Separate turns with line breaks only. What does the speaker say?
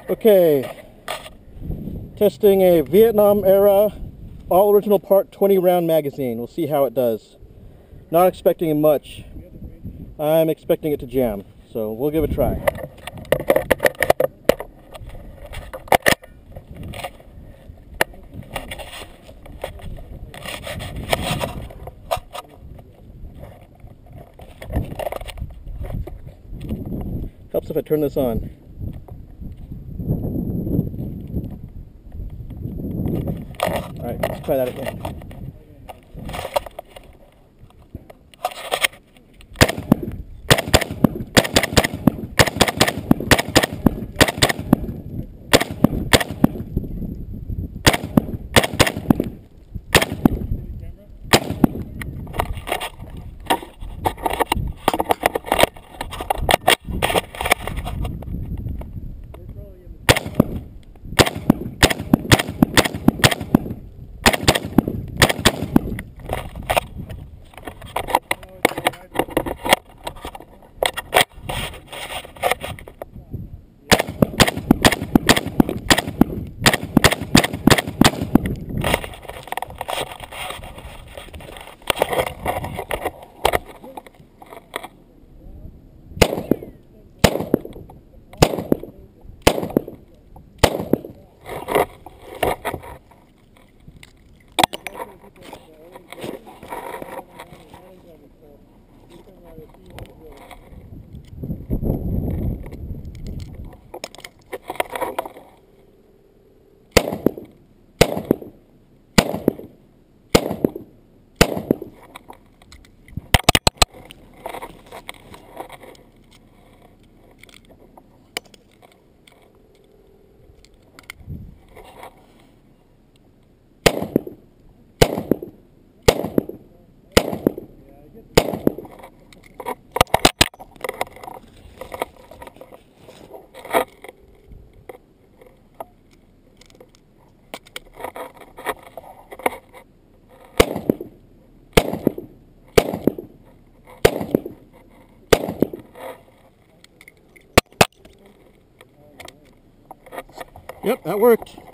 Okay, testing a Vietnam era all original part 20 round magazine. We'll see how it does. Not expecting much. I'm expecting it to jam, so we'll give it a try. Helps if I turn this on. Alright, let's try that again. Yep, that worked.